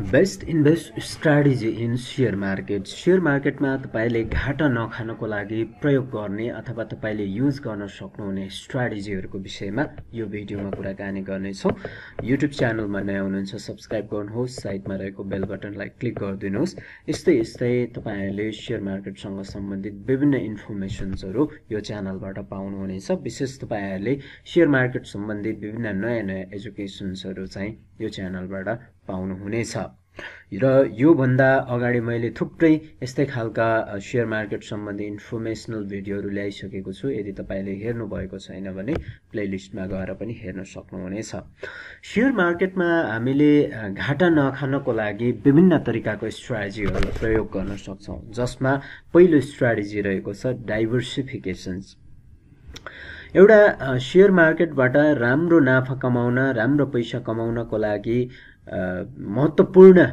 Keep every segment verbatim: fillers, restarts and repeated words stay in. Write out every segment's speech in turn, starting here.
Best invest strategy in share market. शेयर मार्केटमा तपाईले घाटा नखानको लागि प्रयोग गर्ने अथवा तपाईले युज गर्न सक्नुहुने स्ट्राटेजीहरूको विषयमा यो भिडियोमा कुराकानी गर्नेछौँ। युट्युब च्यानलमा नयाँ हुनुहुन्छ सब्स्क्राइब गर्नुहोस्, साइडमा रहेको बेल बटनलाई क्लिक गरिदिनुहोस्। यस्तै यस्तै तपाईहरूले शेयर मार्केटसँग सम्बन्धित विभिन्न इन्फर्मेसन्सहरू यो च्यानलबाट पाउनुहुनेछ। विशेष तपाईहरूले शेयर मार्केट सम्बन्धित विभिन्न नयाँ नयाँ एजुकेसन्सहरू चाहिँ यो च्यानलबाट पाउनुहुनेछ। र यो भन्दा अगाडि मैले थुप्रै यस्तै खालका शेयर मार्केट सम्बन्धी इन्फर्मेसनल भिडियोहरू ल्याइसकेको छु। यदि तपाईले हेर्नु भएको छैन भने प्लेलिस्टमा गएर पनि हेर्न सक्नुहुनेछ। शेयर मार्केटमा हामीले घाटा नखानको लागि विभिन्न तरिकाको स्ट्राटेजीहरू प्रयोग गर्न सक्छौं, जसमा पहिलो स्ट्राटेजी रहेको छ डाइभर्सिफिकेसन्स। एउटा शेयर मार्केटबाट राम्रो नाफा कमाउन, राम्रो पैसा कमाउनको लागि महत्त्वपूर्ण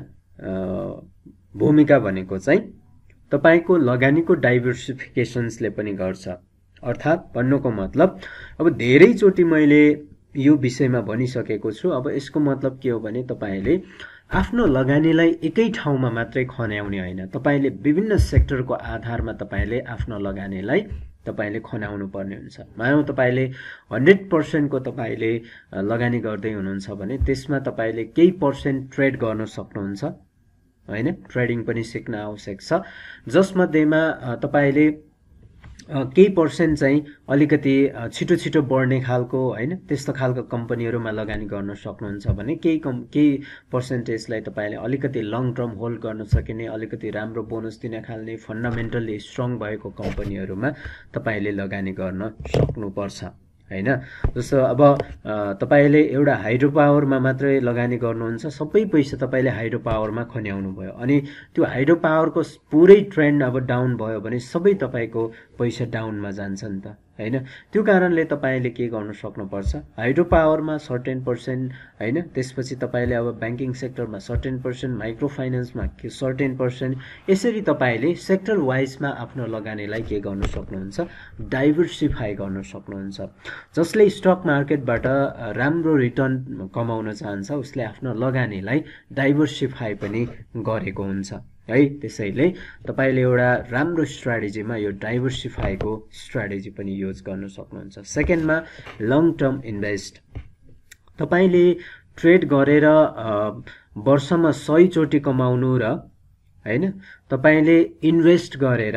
भूमिका भनेको चाहिँ तपाईको लगानीको डाइभर्सिफिकेसन्सले पनि गर्छ। अर्थात् भन्नुको मतलब अब धेरैचोटि मैले यो विषयमा भनिसकेको छु। अब यसको मतलब के हो भने तपाईले आफ्नो लगानीलाई एकै ठाउँमा मात्रै खन्याउने होइन, तपाईले विभिन्न सेक्टरको आधारमा तपाईले आफ्नो लगानीलाई तपाईले खनाउनु पर्ने हुन्छ। मानौ तपाईले हन्ड्रेड पर्सेन्ट को तपाईले लगानी गर्दै हुनुहुन्छ भने त्यसमा तपाईले केही पर्सेन्ट ट्रेड गर्न सक्नुहुन्छ, हैन? ट्रेडिङ पनि सिक्न आवश्यक छ, जसमध्येमा तपाईले केही पर्सेन्ट चाहिँ अलिकति छिटो छिटो बढ्ने खालको, हैन, त्यस्तो खालको कम्पनीहरुमा लगानी गर्न सक्नुहुन्छ भने केही कम केही पर्सेन्टेजलाई तपाईले अलिकति लङ टर्म होल्ड गर्न सकिने, अलिकति राम्रो बोनस दिन खाल्ने, फन्डामेन्टली स्ट्रङ भएको कम्पनीहरुमा तपाईले लगानी गर्न सक्नुपर्छ, हैन? जस्तो अब तपाईले एउटा हाइड्रो पावरमा मात्रै लगानी गर्नुहुन्छ, सबै पैसा तपाईले हाइड्रो पावरमा खन्याउनु भयो, अनि त्यो हाइड्रो पावरको पुरै ट्रेन्ड अब डाउन भयो भने सबै तपाईको पैसा डाउनमा जान्छ नि त, हैन? त्यो कारणले तपाईले के गर्न सक्नुपर्छ, हाइड्रो पावरमा सर्टेन पर्सेन्ट, हैन, त्यसपछि तपाईले अब ब्याङ्किङ सेक्टरमा सर्टेन पर्सेन्ट, माइक्रो फाइनान्समा सर्टेन पर्सेन्ट, यसरी तपाईले सेक्टर वाइजमा आफ्नो लगानीलाई के गर्न सक्नुहुन्छ, डाइभर्सिफाई गर्न सक्नुहुन्छ। जसले स्टक मार्केटबाट राम्रो रिटर्न कमाउन चाहन्छ उसले आफ्नो लगानीलाई डाइभर्सिफाई पनि गरेको हुन्छ, है? त्यसैले तपाईले एउटा राम्रो स्ट्राटेजीमा यो डाइभर्सिफाईको स्ट्राटेजी पनि युज गर्न सक्नुहुन्छ। सेकेन्डमा लङ टर्म इन्भेस्ट। तपाईले ट्रेड गरेर वर्षमा सय चोटि कमाउनु र, हैन, तपाईले इन्भेस्ट गरेर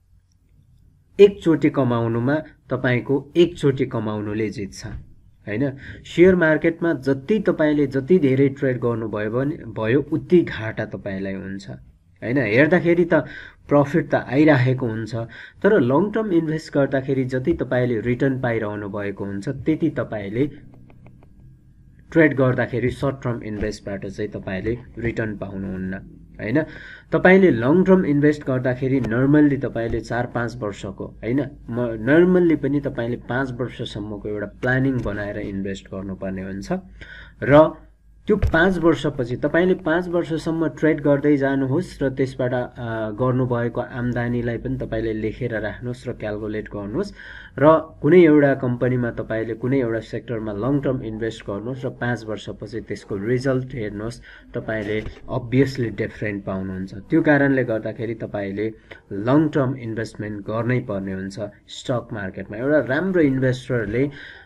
एक चोटि कमाउनुमा तपाईको एक चोटि कमाउनुले जित्छ, हैन? शेयर मार्केटमा जति तपाईले जति धेरै ट्रेड गर्नुभयो भने भयो उति घाटा तपाईलाई हुन्छ, हैन? हेर्दाखेरि त प्रफिट त आइराखेको हुन्छ, तर लङ टर्म इन्भेस्ट गर्दाखेरि जति तपाईले रिटर्न पाइरहनु भएको हुन्छ त्यति तपाईले ट्रेड गर्दाखेरि सर्ट टर्म इन्भेस्टबाट चाहिँ तपाईले रिटर्न पाउनुहुन्न, हैन? तपाईले लङ टर्म इन्भेस्ट गर्दाखेरि नर्मल्ली तपाईले चार पाँच वर्षको, हैन, नर्मल्ली पनि तपाईले पाँच वर्षसम्मको एउटा प्लानिङ बनाएर इन्भेस्ट गर्नुपर्ने हुन्छ। र त्यो पाँच वर्षपछि तपाईले पाँच वर्षसम्म ट्रेड गर्दै जानुहोस् र त्यसबाट गर्नुभएको आम्दानीलाई पनि तपाईले लेखेर राख्नुहोस् र क्याल्कुलेट गर्नुहोस् र कुनै एउटा कम्पनीमा तपाईले कुनै एउटा सेक्टरमा लङ टर्म इन्भेस्ट गर्नुहोस् र पाँच वर्षपछि त्यसको रिजल्ट हेर्नुहोस्, तपाईले अब्भियसली डिफरेन्ट पाउनुहुन्छ। त्यो कारणले गर्दाखेरि तपाईले लङ टर्म इन्भेस्टमेन्ट गर्नै पर्ने हुन्छ स्टक मार्केटमा। एउटा राम्रो इन्भेस्टरले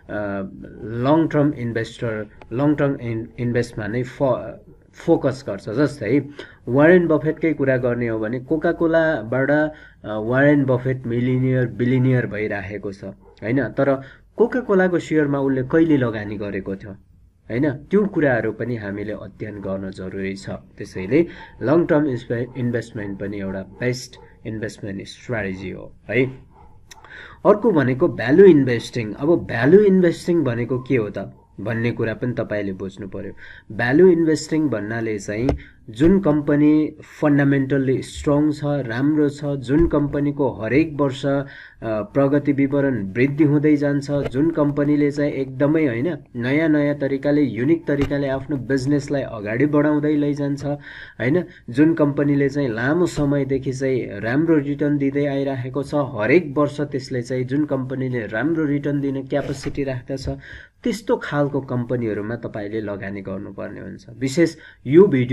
long term investor long term इन्भेस्टमा नै फो फोकस गर्छ। जस्तै वारेन बफेटकै कुरा गर्ने हो भने कोका कोलाबाट वारेन बफेट मिलिनियर बिलिनियर भइराखेको छ, हैन? तर कोका कोलाको शेयरमा उसले कहिले लगानी गरेको थियो, हैन? त्यो कुराहरू पनि हामीले अध्ययन गर्न जरुरी छ। त्यसैले लङ टर्म इन्भेस्टमेन्ट पनि एउटा बेस्ट इन्भेस्टमेन्ट स्ट्राटेजी हो, है? अर्को भनेको भ्यालु इन्भेस्टिङ। अब भ्यालु इन्भेस्टिङ भनेको के हो त भन्ने कुरा पनि तपाईले बुझ्नु पर्यो। भ्यालु इन्भेस्टिङ भन्नाले चाहिँ जुन कम्पनी फन्डामेन्टल्ली स्ट्रङ छ, राम्रो छ, जुन कम्पनीको हरेक वर्ष प्रगति विवरण वृद्धि हुँदै जान्छ, जुन कम्पनीले चाहिँ एकदमै, हैन, नयाँ नयाँ तरिकाले युनिक तरिकाले आफ्नो बिजनेसलाई अगाडि बढाउँदै लैजान्छ, हैन, जुन कम्पनीले चाहिँ लामो समयदेखि चाहिँ राम्रो रिटर्न दिँदै आइराखेको छ, हरेक वर्ष त्यसले चाहिँ जुन कम्पनीले राम्रो रिटर्न दिने क्यापेसिटी राख्दछ, त्यस्तो खालको कम्पनीहरुमा तपाईले लगानी गर्नुपर्ने हुन्छ। विशेष यो भिडियो ट्रेड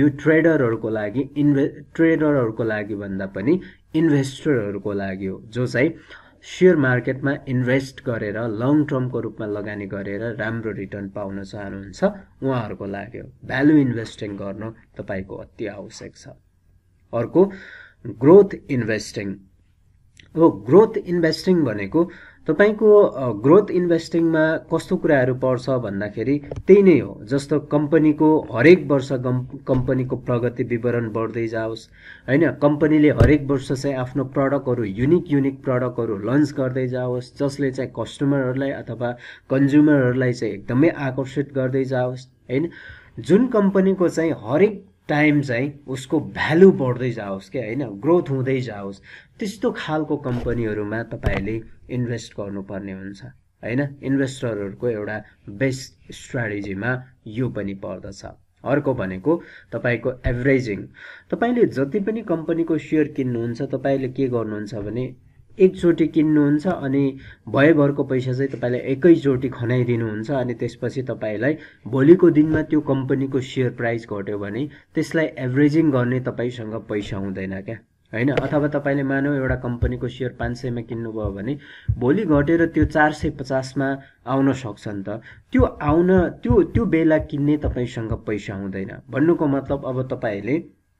ट्रेडरहरूको लागि इन्भे ट्रेडरहरूको लागि भन्दा पनि इन्भेस्टरहरूको लागि हो, जो चाहिँ शेयर मार्केटमा इन्भेस्ट गरेर लङ टर्मको रूपमा लगानी गरेर राम्रो रिटर्न पाउन चाहनुहुन्छ उहाँहरूको लागि हो। भ्यालु इन्भेस्टिङ गर्नु तपाईको अति आवश्यक छ। अर्को ग्रोथ इन्भेस्टिङ। अब ग्रोथ इन्भेस्टिङ भनेको तपाईको ग्रोथ इन्भेस्टिङमा कस्तो कुराहरू पर्छ भन्दाखेरि त्यही नै हो, जस्तो कम्पनीको हरेक वर्ष कम्पनीको प्रगति विवरण बढ्दै जाओस् हैन, कम्पनीले हरेक वर्ष चाहिँ आफ्नो प्रडक्टहरू युनिक युनिक प्रडक्टहरू लन्च गर्दै जाओस्, जसले चाहिँ कस्टमरहरूलाई अथवा कन्ज्युमरहरूलाई चाहिँ एकदमै आकर्षित गर्दै जाओस् हैन। जुन कम्पनीको चाहिँ हरेक टाइम चाहिँ उसको भ्यालु बढ्दै जाओस् के हैन, ग्रोथ हुँदै जाओस्, त्यस्तो खालको कम्पनीहरूमा तपाईले इन्भेस्ट गर्नुपर्ने हुन्छ हैन। इन्भेस्टरहरूको एउटा बेस्ट स्ट्र्याटेजीमा यो पनि पर्दछ। अर्को भनेको तपाईको एभरेजिङ। तपाईले जति पनि कम्पनीको शेयर किन्नुहुन्छ तपाईले के गर्नुहुन्छ भने एकचोटि किन्नुहुन्छ अनि भयभरको पैसा चाहिँ तपाईले एकैचोटि खनाइदिनुहुन्छ अनि त्यसपछि तपाईलाई भोलिको दिनमा त्यो कम्पनीको शेयर प्राइस घट्यो भने त्यसलाई एभरेजिङ गर्ने तपाईसँग पैसा हुँदैन क्या हैन। अथवा तपाईले मानौ एउटा कम्पनीको शेयर पाँच सय मा किन्नुभयो भने भोलि घटेर त्यो चार सय पचास मा आउन सक्छ नि त। त्यो आउन त्यो त्यो बेला किन्ने तपाईसँग पैसा हुँदैन। भन्नुको मतलब अब तपाईले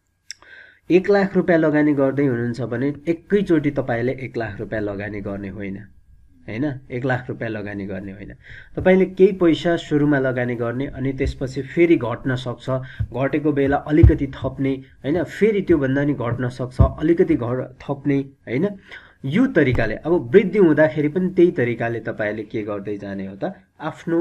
एक लाख रुपैयाँ लगानी गर्दै हुनुहुन्छ भने एकैचोटि तपाईले एक लाख रुपैयाँ लगानी गर्ने होइन हैन, एक लाख रुपैयाँ लगानी गर्ने होइन। तपाईले केही पैसा सुरुमा लगानी गर्ने अनि त्यसपछि फेरि घट्न सक्छ, घटेको बेला अलिकति थप्ने हैन, फेरि त्यो भन्दा नि घट्न सक्छ, अलिकति घट थप्ने हैन। यो तरिकाले अब वृद्धि हुँदाखेरि पनि त्यही तरिकाले तपाईले के गर्दै जाने हो त, आफ्नो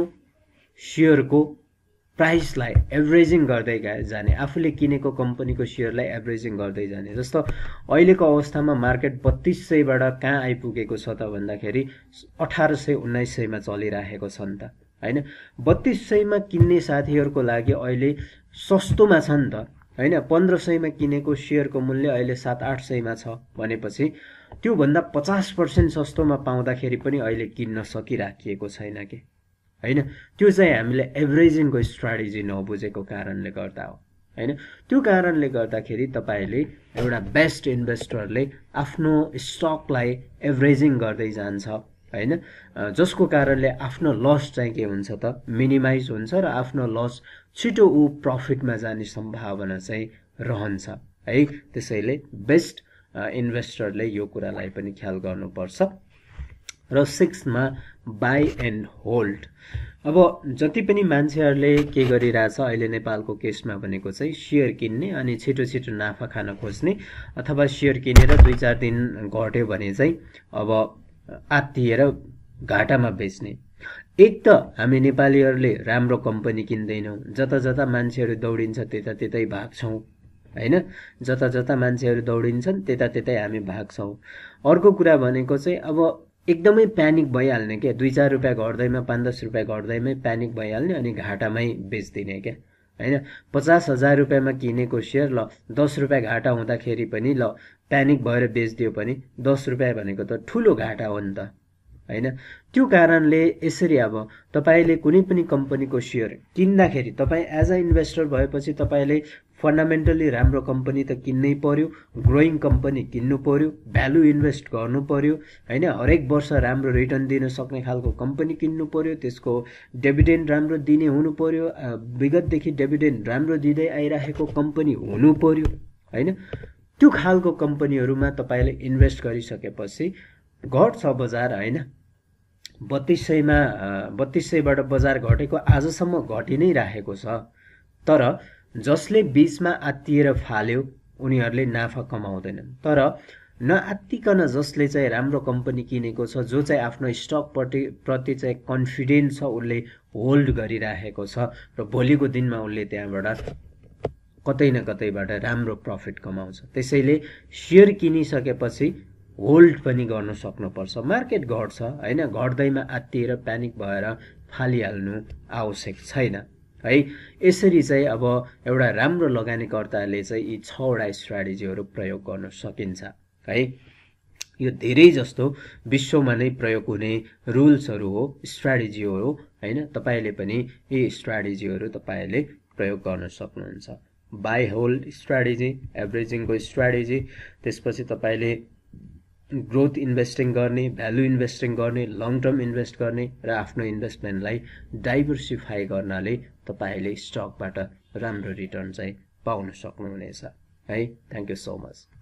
शेयरको प्राइसलाई एभरेजिङ गर्दै जाने, आफूले किनेको कम्पनीको शेयरलाई एभरेजिङ गर्दै जाने। जस्तो अहिलेको अवस्थामा मार्केट बत्तीस सयबाट कहाँ आइपुगेको छ त भन्दाखेरि अठार सय उन्नाइस सयमा चलिरहेको छ नि त हैन। बत्तीस सयमा किन्ने साथीहरूको लागि अहिले सस्तोमा छ नि त हैन। पन्ध्र सयमा किनेको शेयरको मूल्य अहिले सात आठ सयमा छ भनेपछि त्यो भन्दा पचास पर्सेन्ट सस्तोमा पाउँदाखेरि पनि अहिले किन्न सकिराखिएको छैन के हैन। त्यो चाहिँ हामीले एभरेजिङको स्ट्र्याटेजी नबुझेको कारणले गर्दा हो हैन। त्यो कारणले गर्दाखेरि तपाईले एउटा बेस्ट इन्भेस्टरले आफ्नो स्टकलाई एभरेजिङ गर्दै जान्छ हैन, जसको कारणले आफ्नो लस चाहिँ के हुन्छ त मिनिमाइज हुन्छ र आफ्नो लस छिटो उ प्रफिटमा जाने सम्भावना चाहिँ रहन्छ है। त्यसैले बेस्ट इन्भेस्टरले यो कुरालाई पनि ख्याल गर्नुपर्छ। र सिक्समा बाई एन्ड होल्ड। अब जति पनि मान्छेहरूले के गरिरहेछ अहिले नेपालको केसमा भनेको चाहिँ शेयर किन्ने अनि छिटो छिटो नाफा खान खोज्ने, अथवा शेयर किनेर दुई चार दिन घट्यो भने चाहिँ अब आत्तिएर घाटामा बेच्ने। एक त हामी नेपालीहरूले राम्रो कम्पनी किन्दैनौँ, जता जता मान्छेहरू दौडिन्छ त्यता त्यतै भाग्छौँ हैन, जता जता मान्छेहरू दौडिन्छन् त्यता त्यतै हामी भाग्छौँ। अर्को कुरा भनेको चाहिँ अब एकदमै प्यानिक भइहाल्ने क्या, दुई चार रुपियाँ घट्दैमा पाँच दस रुपियाँ घट्दैमै प्यानिक भइहाल्ने अनि घाटामै बेच्दिने क्या हैन। पचास हजार रुपियाँमा किनेको शेयर ल दस रुपियाँ घाटा हुँदाखेरि पनि ल प्यानिक भएर बेच्दियो पनि दस रुपियाँ भनेको त ठुलो घाटा हो नि त हैन। त्यो कारणले यसरी अब तपाईले कुनै पनि कम्पनीको शेयर किन्दाखेरि तपाईँ एज अ इन्भेस्टर भएपछि तपाईले फन्डामेन्टली राम्रो कम्पनी त किन्नै पर्यो, ग्रोइङ कम्पनी किन्नु पर्यो, भ्यालु इन्भेस्ट गर्नु पर्यो हैन, हरेक वर्ष राम्रो रिटर्न दिन सक्ने खालको कम्पनी किन्नु पर्यो, त्यसको डिभिडेन्ड राम्रो दिने हुनु पर्यो, विगतदेखि डिभिडेन्ड राम्रो दिँदै आइरहेको कम्पनी हुनु पर्यो हैन। त्यो खालको कम्पनीहरूमा तपाईले इन्भेस्ट गरिसकेपछि घट्छ बजार हैन। बत्तीस सयमा बत्तीस सयबाट बजार घटेको आजसम्म घटि नै राखेको छ, तर जसले बीचमा आत्तिएर फाल्यो उनीहरूले नाफा कमाउँदैनन्। तर नआत्तिकन जसले चाहिँ राम्रो कम्पनी किनेको छ, जो चाहिँ आफ्नो स्टक प्रति प्रति चाहिँ कन्फिडेन्ट छ, उसले होल्ड गरिराखेको छ र भोलिको दिनमा उसले त्यहाँबाट कतै न कतैबाट राम्रो प्रफिट कमाउँछ। त्यसैले शेयर किनिसकेपछि होल्ड पनि गर्न सक्नुपर्छ। मार्केट घट्छ हैन, घट्दैमा आत्तिएर प्यानिक भएर फालिहाल्नु आवश्यक छैन है। यसरी चाहिँ अब एउटा राम्रो लगानीकर्ताले चाहिँ यी छवटा स्ट्र्याटेजीहरू प्रयोग गर्न सकिन्छ है। यो धेरै जस्तो विश्वमा नै प्रयोग हुने रुल्सहरू हो, स्ट्र्याटेजी हो हैन। तपाईले पनि यी स्ट्र्याटेजीहरू तपाईले प्रयोग गर्न सक्नुहुन्छ। बाई होल्ड स्ट्राटेजी, एभरेजिङको स्ट्राटेजी, त्यसपछि तपाईँले ग्रोथ इन्भेस्टिङ गर्ने, भ्यालु इन्भेस्टिङ गर्ने, लङ टर्म इन्भेस्ट गर्ने र आफ्नो इन्भेस्टमेन्टलाई डाइभर्सिफाई गर्नाले तपाईँले स्टकबाट राम्रो रिटर्न चाहिँ पाउन सक्नुहुनेछ है। Thank you so much.